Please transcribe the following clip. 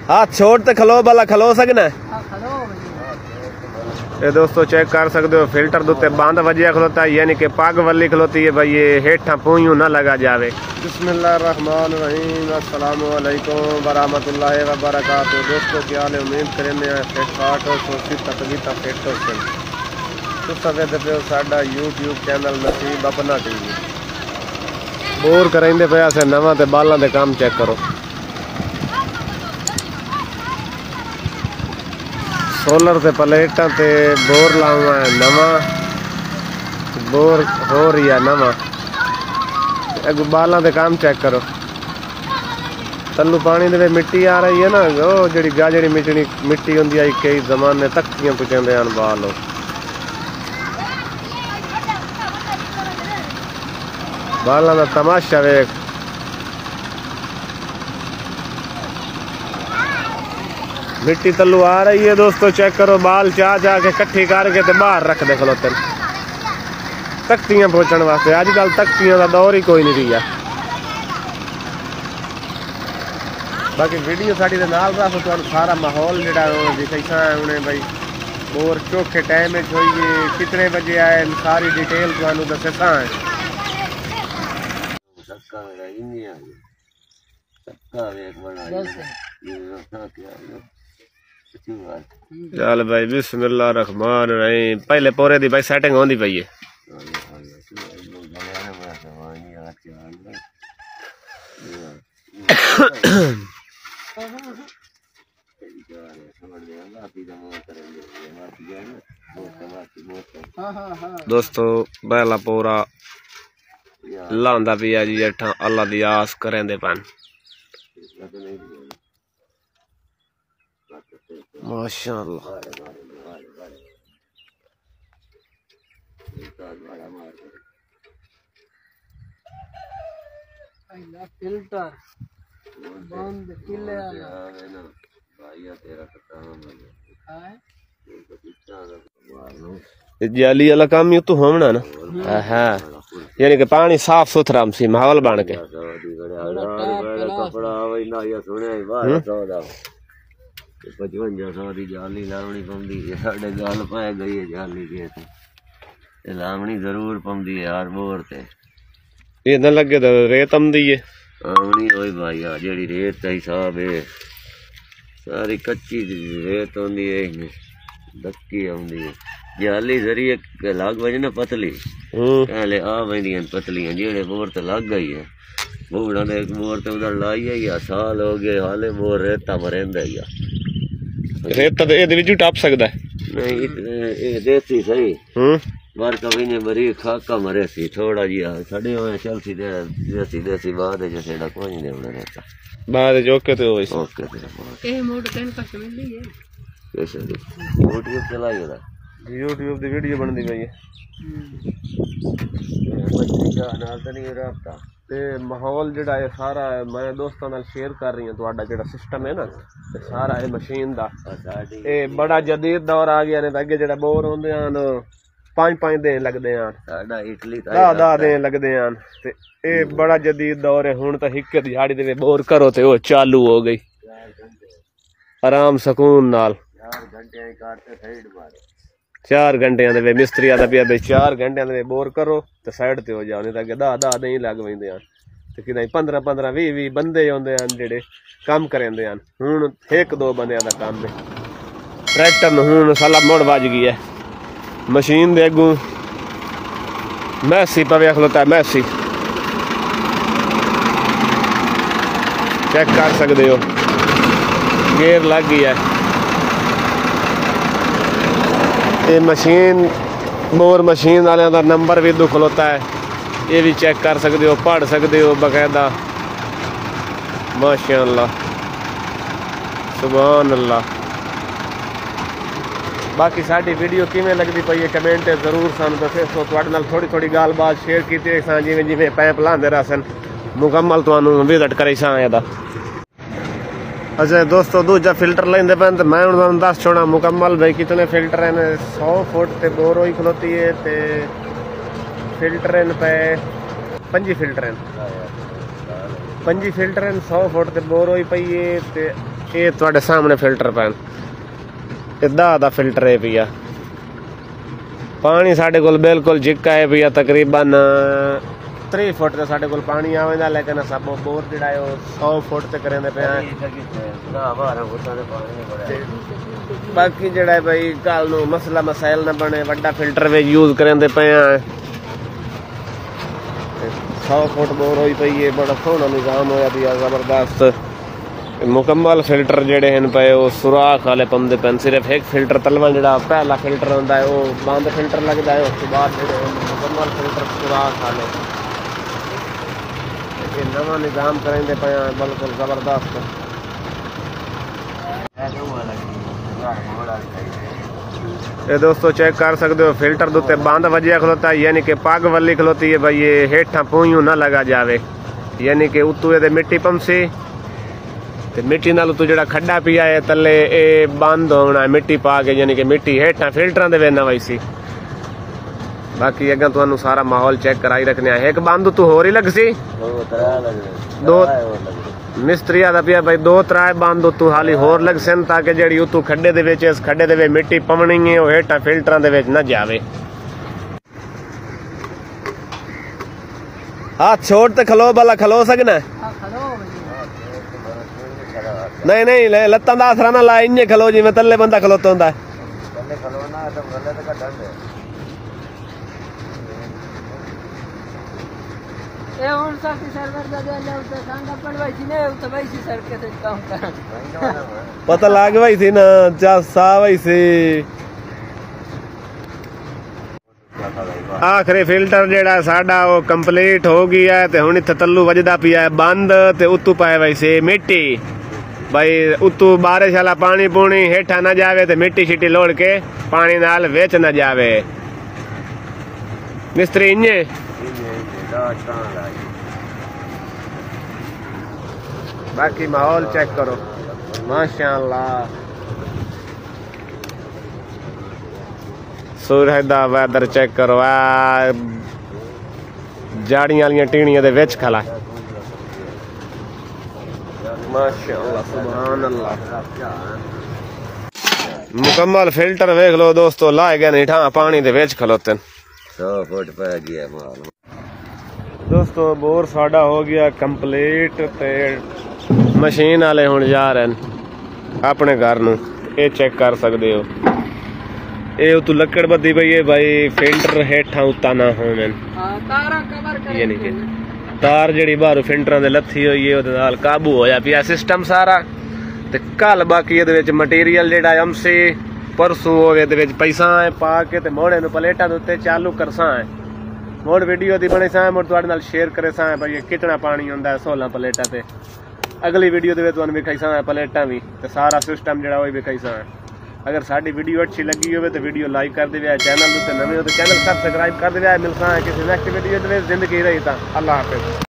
हाथ छोड़ ते खलो भला खलो सकना। ये दोस्तों चेक कर सकते हो फिल्टर दुते बंद वजिया खलोता है, यानी कि पग वाली खलोती है भाई, ये हेठा पूंयू ना लगा जावे। बिस्मिल्लाहिर्रहमानिर्रहीम, अस्सलाम वालेकुम वरहमतुल्लाहि व बरकातहू। दोस्तों क्या हाल है, उम्मीद करेंगे फिट फाट और सोची तकबीता फिट हो सन। तुस वेखदे पे साडा यूट्यूब चैनल नसीब अपना टीवी। बोर करेंदे पे असें नवां ते बालां दे काम चेक करो। सोलर से प्लेटा ते बोर लावा है नवा, बोर हो रही है नवा। अग बालों के काम चेक करो, तलू पानी दे मिट्टी आ रही है ना, वो जी गाजड़ी मिट्टी होंगी है, कई जमाने तख्तियां पुचाते हैं बाल। बालों का तमाशा वेख। मिट्टी तलू आ रही है दोस्तों, चेक करो। बाल चाह के कट्ठी करके ते बाहर रख दे खलोते तख्तियां पहुंचने वास्ते। अजकल तख्तियां का दौर ही कोई नहीं रही है। बाकी वीडियो साड़ी दे नाल रखो, तो सारा माहौल जड़ा कैसा है उन्हें भाई बोर चौखे टाइम होइए, कितने बजे आए, सारी डिटेल तुहानू दससा है। चल भाई बिस्मिल्लाह रहमान रहीम। पहले पोरे दी भाई सेटिंग होंदी पई है। दोस्तों पहला पोरा लांदा पिया जी, अठा अल्लाह दी आस करेंदे पन। माशाअल्लाह फिल्टर बंद किले जाली वाला काम ही तो होना ना। हाँ यानी कि पानी साफ सुथरा सी माहौल बन के। पचवंजा सौ की जाली लावनी पौंदी है, साढ़े गल पै गई है जाली के लावनी जरूर पौंदी है यार। बोर ते ये न लगे तो रेत आंदी है आवनी होई भाई, आ जेड़ी रेत का हिसाब है सारी कच्ची रेत आंदी है, दक्की आंदी है। जाली जरिए लग वजे ना पतली, पहले आ वंदियां पतलियां, जेड़े बोर ते लग गई है। बूढ़ा ने एक बोर ते उधर लाई है या साल हो गए, हाले बोर रेता मरेंदा ही है। रेता तो ये विच टप सकदा है नहीं, देसी सही बार कभी ने बरी खाका मरे सी थोड़ा जी छड़े हुए चलती दे देसी देसी बाद जैसे कोई नहीं देवड़ा रहता बाद जोके तो वैसे ओके ते ए मोड कन का मिल ली है कैसे यूट्यूब चलाई होदा, यूट्यूब दी वीडियो बनदी पई है। बच्ची का नाल तो नहीं रहता ते माहौल जड़ा है सारा मैं दोस्तों नाल शेयर कर रही हूं। तुहाडा जेड़ा सिस्टम है ना ते सारा है मशीन दा, ए बड़ा जदीद दौर आ गया ने। अगे जेड़ा बोर होंदे हन 5-5 दिन लगदे हन, साडा इटली 10 दिन लगदे हन। ते ए बड़ा जदीद दौर है। हुण तां हिक दिहाड़ी दे बोर करो ते ओ चालू हो गई आराम सुकून नाल। 4 घंटे काटते साइड मारे, 4 घंटे दे मिस्त्री आदा पिया भाई 4 घंटे दे बोर करो ते साइड ते हो जाओ। नहीं तां अगे 10 दिन लग वेंदे हन ते कि 15-15 20 बंदे होंदे हन जेड़े काम करेंदे हन। हुण 1-2 बंदियां दा काम है। ट्रैक्टर नूं हुण साला मुड़ वज गई है। मशीन दे अगू मैसी पवे खलोता है, मैसी चेक कर सकते हो, गेयर लग गई है। ये मशीन बोर मशीन वाले का नंबर भी दो खलोता है, ये भी चेक कर सकते हो, पढ़ सकते हो बकायदा। माशाअल्लाह सुभान अल्लाह। बाकी साड़ी वीडियो किमें लगती पई है कमेंट जरूर सानू दसो। तुहाडे नाल थोड़ी थोड़ी गल बात शेयर की जिमें जिमें पैप लांदे रसन मुकम्मल तुहानू विजिट करे दा। अच्छा दोस्तों दूजा फिल्टर लेंदे पैन, तो मैं उन्होंने दस छोड़ा मुकम्मल भाई कितने फिल्टर हैं। 100 फुट ते बोर ही खलोती है, ते फिल्टर पे 5 फिल्टर हैं, 5 फिल्टर 100 फुट ते बोर ही पई है, ते ये तुहाडे सामने फिल्टर पैन इदा दा फिल्टर है पिया पानी साढ़े कोल बिल्कुल जिक्का है पिया तकरीबन 3 फुट ते साढ़े कोल पानी आवेंदा लेकिन सब बोर जिहड़ा है 100 फुट ते करेंदे पे बाकी जिहड़ा है भाई कल नूं मसला मसाइल ना बने वड्डा फिल्टर वे यूज करेंदे पे 100 फुट बोर होई पई है बड़ा सोहना निजाम होया पिया जबरदस्त मुकम्मल फिल्टर जेडे हैं पे वो सुराख वाले पाते पे सिर्फ एक फिल्टर तलवा जो पहला फिल्टर होता है वो बंद फिल्टर लगता है उसके बाद मुकम्मल फिल्टर सुराख वाले नवा निजाम करेंगे पे बिल्कुल जबरदस्त ये दोस्तों चेक कर सकते हो फिल्टर के उत्ते बंद वजिया खलोता है यानी कि पग वाली खलोती है भाई ये हेठा पूंजू ना लगा जाए यानी कि उतू ये मिट्टी पमसी मिट्टी नाल तू जो खड्डा पिया है तले ये बंद होना है मिट्टी पा के यानी कि मिट्टी हेठा फिल्टर दे वेना वैसी बाकी अगर तुहानू सारा माहौल चेक कराई रखने एक बंद तू होर ही लग सी दो मिस्त्री दा पिया भाई 2-3 बंद तू हाली होर लग सन ताकि जेड़ी उतू खड्डे दे विच इस खड्डे दे विच मिट्टी पवनी है वो हेठा फिल्टर दे विच ना जावे हाथ छोड़ ते खलो भला खलो सकना नहीं नहीं लत्तां दा आसरा ना ला इन्ने खलो जिवें तल्ले बंदा खलोता हुंदा ए हुन साथी सर्वर दा दे उते सांगा पड़वाई थी ने उते वैसी सर के ते काम कर पता लाग वई थी ना चा सा वई सी आखिरी फिल्टर जेड़ा साडा वो कंप्लीट हो गया है ते हुन इत्थे तल्लू वजदा पिया है बंद ते उतू पाए वई सी मिट्टी भाई उतू बारिश वाला पानी पूनी हेठा ना जावे ते मिट्टी शिट्टी लोड़ के पानी नाल वेच ना जावे मिस्त्री इन्ने बाकी माहौल चेक करो माशाअल्लाह सूरज दा वेदर चेक करो जाड़ियां वालियां टीनियां दे विच खला माशाअल्लाह सुभान अल्लाह मुकम्मल फिल्टर देख लो दोस्तों लाए गए नहीं ठा पानी दे विच खलोते 100 फुट पै गया माल दोस्तों बोर साडा हो गया कंप्लीट ते मशीन वाले हुण जा रहे हैं अपने घर नूं ये चेक कर सकते हो ये तू लकड़ बदी पई है भाई फिल्टर हेठा उता ना होवन तारा कवर कर यानी कि तार जेड़ी बाहर फिल्टरां दे लथी होई है ओदे नाल काबू होया पिया सिस्टम सारा ते कल बाकी इहदे विच मटीरियल जेड़ा एमसी परसों इहदे विच पैसा है पा के ते मोड़े नूं प्लेटां दे उत्ते चालू करसा है मोड़ वीडियो दी बने सा मोड़ तुहाडे नाल शेयर करे सा भाई ये कितना पानी हुंदा है 16 प्लेटां ते अगली वीडियो दे विच तुहानू विखाई सा प्लेटां भी ते सारा सिस्टम जेड़ा ओही विखाई सा अगर साडी वीडियो अच्छी लगी हो तो वीडियो लाइक कर दे चैनल नवे हो तो चैनल सब्सक्राइब कर दे मिलता है किसी नेक्स्ट वीडियो जिंदगी रही था अल्लाह हाफिज।